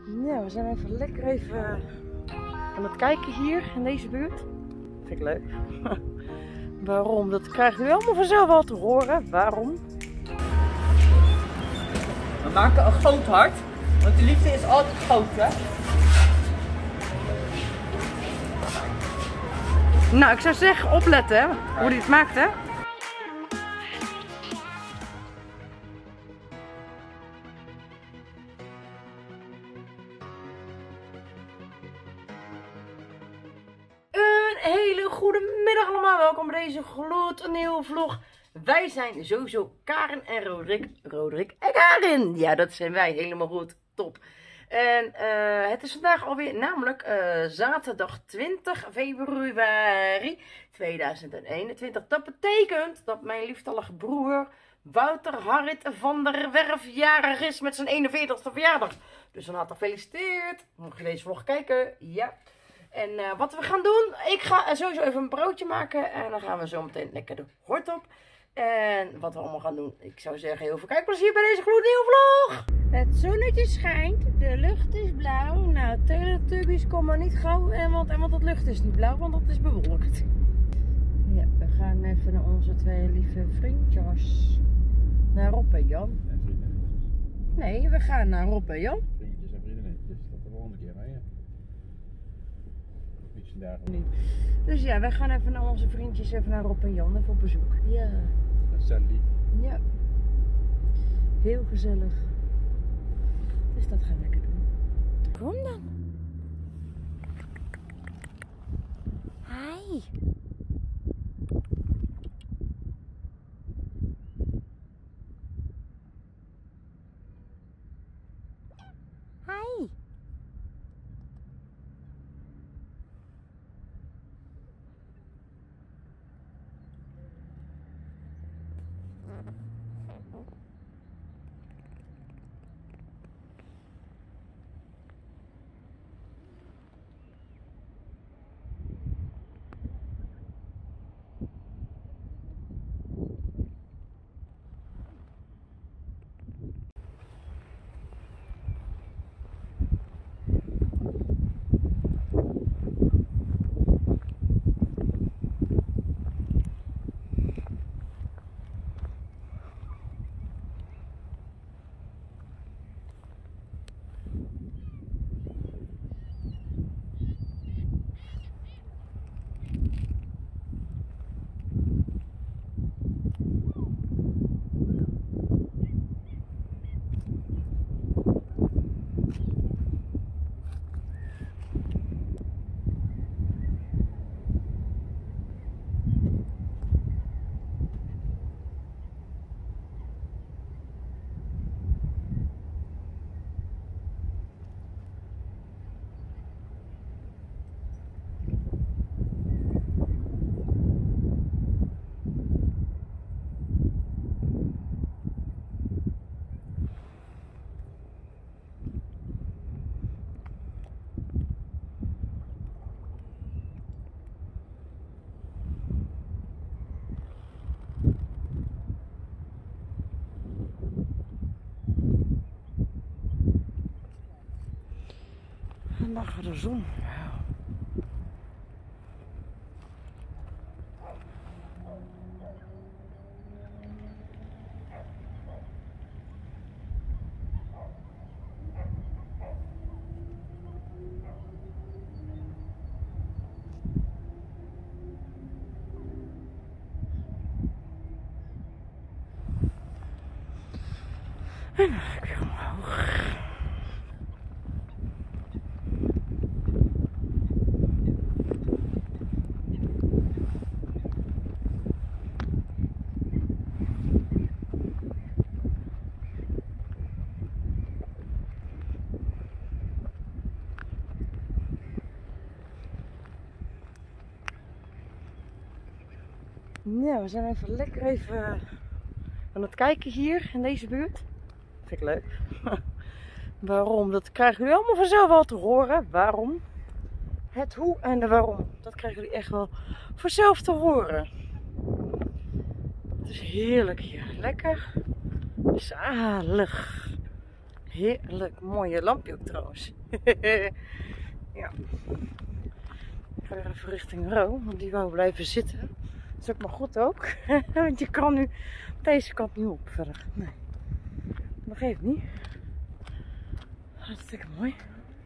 Ja, we zijn even aan het kijken hier in deze buurt. Vind ik leuk. Waarom? Dat krijgt u allemaal vanzelf wel te horen. Waarom? We maken een groot hart, want de liefde is altijd groot, hè? Nou, ik zou zeggen opletten hè, hoe hij het maakt hè. Een hele goede middag allemaal, welkom bij deze gloednieuwe vlog. Wij zijn sowieso Karen en Roderick. Roderick en Karen, ja dat zijn wij, helemaal goed, top. En het is vandaag alweer namelijk zaterdag 20 februari 2021. Dat betekent dat mijn lieftallige broer Wouter Harrit van der Werf jarig is met zijn 41ste verjaardag. Dus van harte gefeliciteerd. Mocht je deze vlog kijken, ja. En wat we gaan doen, ik ga sowieso even een broodje maken en dan gaan we zo meteen lekker de hort op. En wat we allemaal gaan doen, ik zou zeggen heel veel kijkplezier bij deze gloednieuwe vlog. Het zonnetje schijnt, de lucht is blauw. Nou, Teletubbies, kom maar niet gauw, want het lucht is niet blauw, want dat is bewolkt. Ja, we gaan even naar onze twee lieve vriendjes. Naar Rob en Jan. En vrienden. Nee, we gaan naar Rob en Jan. Vriendjes en vriendinnetjes, dat de volgende keer mee. Niet vandaag. Dus ja, we gaan even naar onze vriendjes, even naar Rob en Jan, even op bezoek. Ja. Sally. Ja. Heel gezellig. Dus dat gaan we lekker doen. Kom dan. Hi. Hi. En dan gaat de zon. En dan ga ik weer omhoog. Ja, we zijn even aan het kijken hier in deze buurt. Vind ik leuk. Waarom? Dat krijgen jullie allemaal vanzelf wel te horen. Waarom? Het hoe en de waarom. Dat krijgen jullie echt wel vanzelf te horen. Het is heerlijk hier. Lekker. Zalig. Heerlijk mooie lampje ook trouwens. Ja. Ik ga weer even richting Ro, want die wou blijven zitten. Dat is ook maar goed ook. Want je kan nu deze kant niet op verder. Nee. Dat geeft niet. Hartstikke mooi.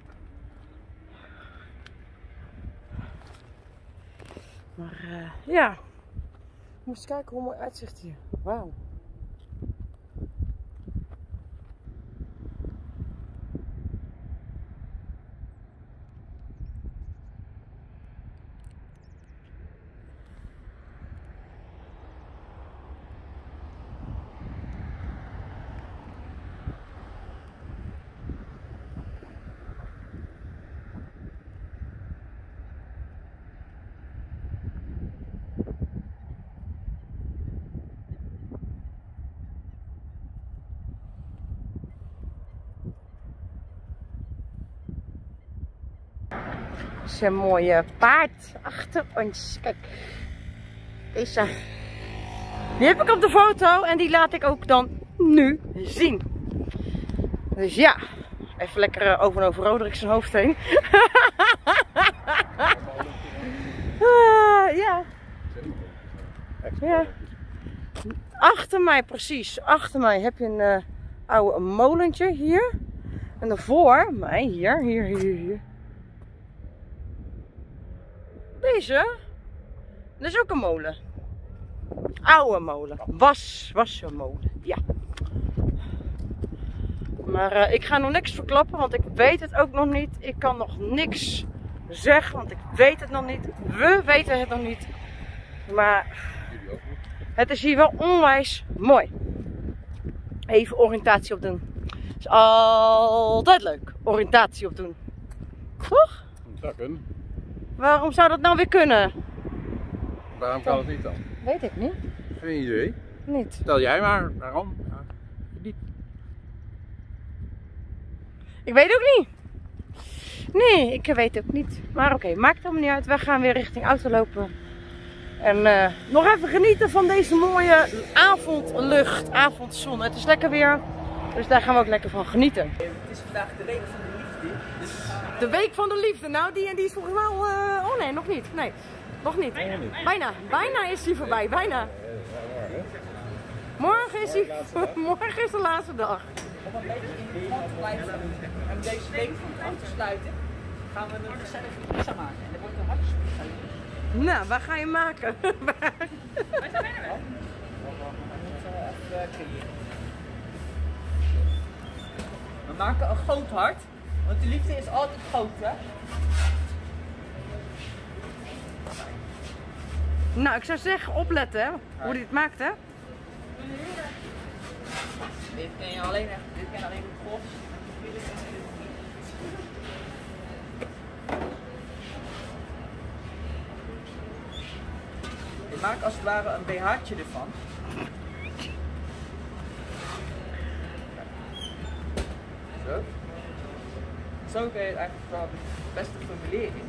Maar ja. Ik moest kijken hoe mooi uitzicht hier. Wauw. Het is een mooie paard achter ons. Kijk. Deze. Die heb ik op de foto en die laat ik ook dan nu zien. Dus ja. Even lekker over Roderick zijn hoofd heen. Ja. Ja. Achter mij, precies. Achter mij heb je een oude molentje hier. En voor mij, hier. Deze, dat is ook een molen. Oude molen. Wassermolen, ja. Maar ik ga nog niks verklappen, want ik weet het ook nog niet. Ik kan nog niks zeggen, want ik weet het nog niet. We weten het nog niet. Maar het is hier wel onwijs mooi. Even oriëntatie opdoen. Is altijd leuk. Oriëntatie opdoen. Toch? Dat kan. Waarom zou dat nou weer kunnen? Waarom kan het niet dan? Weet ik niet. Geen idee. Niet. Stel jij maar, waarom? Ja, niet. Ik weet ook niet. Nee, ik weet het ook niet. Maar oké, maakt het helemaal niet uit. We gaan weer richting auto lopen. En nog even genieten van deze mooie avondlucht, avondzon. Het is lekker weer. Dus daar gaan we ook lekker van genieten. Het is vandaag de week van de liefde. Dus... De week van de liefde. Nou, die is volgens mij al... Oh nee, nog niet. Nee, nog niet. Bijna. Bijna is die voorbij. Bijna. Morgen is morgen is de laatste dag. Om een beetje in de hand te blijven en deze week af te sluiten, gaan we een gezellige pizza maken. En dat wordt een hartstikke pizza. Nou, waar ga je maken? We maken een groot hart, want de liefde is altijd groot, hè? Nou, ik zou zeggen opletten, hè, hoe die het maakt, hè? Dit ken je alleen op golf. Ik maak als het ware een BH'tje ervan. Zo. Zo kun je het eigenlijk wel het beste formuleren.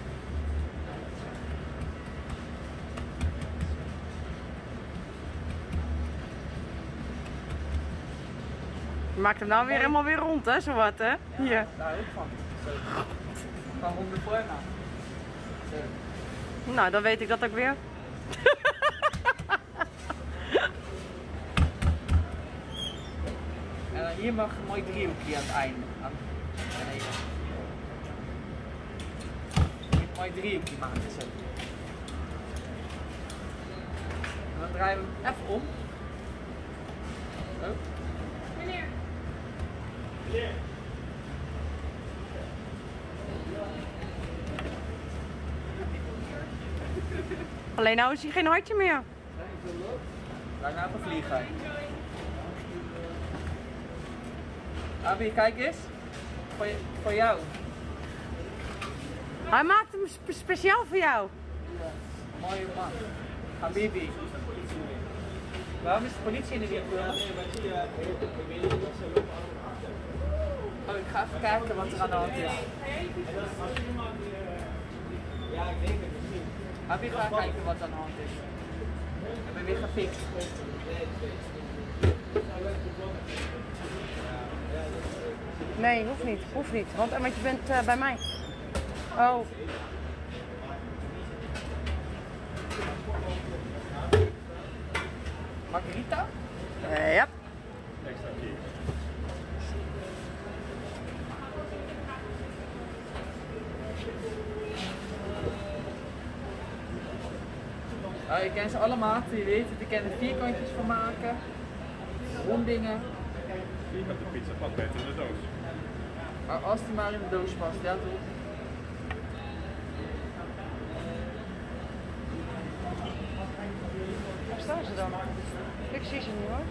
Je maakt hem nou weer helemaal weer rond, hè, zowat, hè? Ja, Hier. daar ook van. Zo. Van 100 voor nou. Zo. Nou, dan weet ik dat ook weer. En dan hier mag een mooi driehoekje aan het einde. Nee. Hier een mooi driehoekje maken. Zo. En dan draaien we hem even om. Zo. Meneer. Alleen nou is hij geen hartje meer. Wij gaan even vliegen. Abi, kijk eens. Voor jou. Hij maakt hem speciaal voor jou. Mooie man. Habibi. Waarom is de politie in de winkel? Oh, ik ga even kijken wat er aan de hand is. Habibi, ga kijken wat er aan de hand is. Ik ben weer gefixt. Nee, hoeft niet. Hoeft niet. Want je bent bij mij. Oh. Margarita? Ja. Je kent ze allemaal, je weet het. Ik ken er vierkantjes van maken. Rondingen. Vierkante pizza past beter in de doos. Maar als die maar in de doos past, ja toch? Waar staan ze dan? Ik zie ze niet hoor.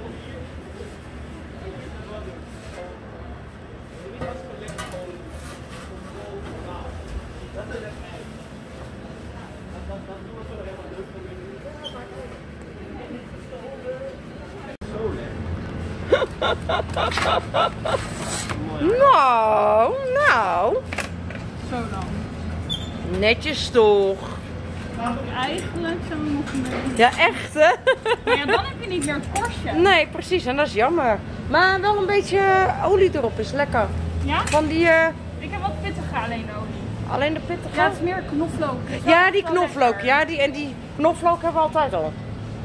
Nou. Zo dan. Netjes toch? Maar eigenlijk zou we nog mee. Ja, echt hè? Maar ja, dan heb je niet meer het korstje. Nee, precies. En dat is jammer. Maar wel een beetje olie erop is lekker. Ja? Van die, Ik heb wat pittiger alleen olie. alleen de pittige. Ja, het is meer knoflook. Ja, die knoflook. Ja, die knoflook hebben we altijd al.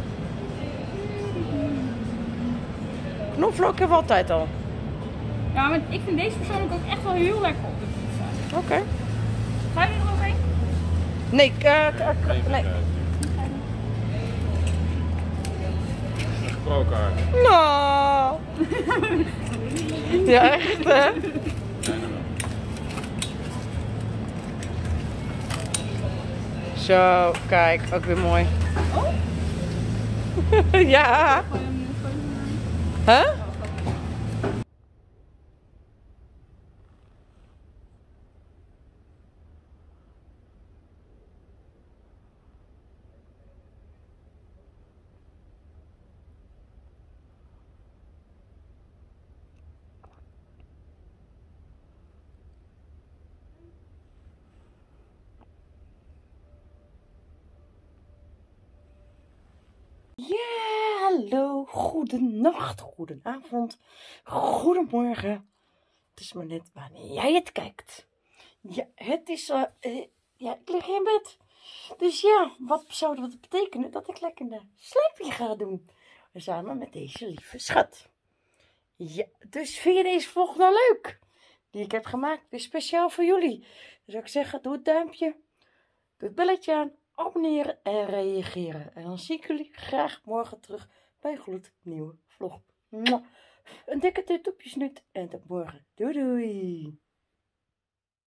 Knoflook hebben we altijd al. Ja, maar ik vind deze persoonlijk ook echt wel heel lekker op de pizza. Oké. Ga je er nog één? Nee, nee. Gesproken. Nou. Ja, echt hè? Zo, kijk, ook weer mooi. Oh? Ja. Huh? Ja, hallo, goedenacht, goedenavond, goedemorgen. Het is maar net wanneer jij het kijkt. Ja, het is, ja, ik lig in bed. Dus ja, wat zou dat betekenen? Dat ik lekker een slaapje ga doen. Samen met deze lieve schat. Ja, dus vind je deze vlog nou leuk? Die ik heb gemaakt, weer speciaal voor jullie. Dus zou ik zeggen, doe het duimpje, doe het belletje aan. Abonneren en reageren. En dan zie ik jullie graag morgen terug bij een gloednieuwe vlog. Mwah. Een dikke tut op je snuit en tot morgen. Doei doei.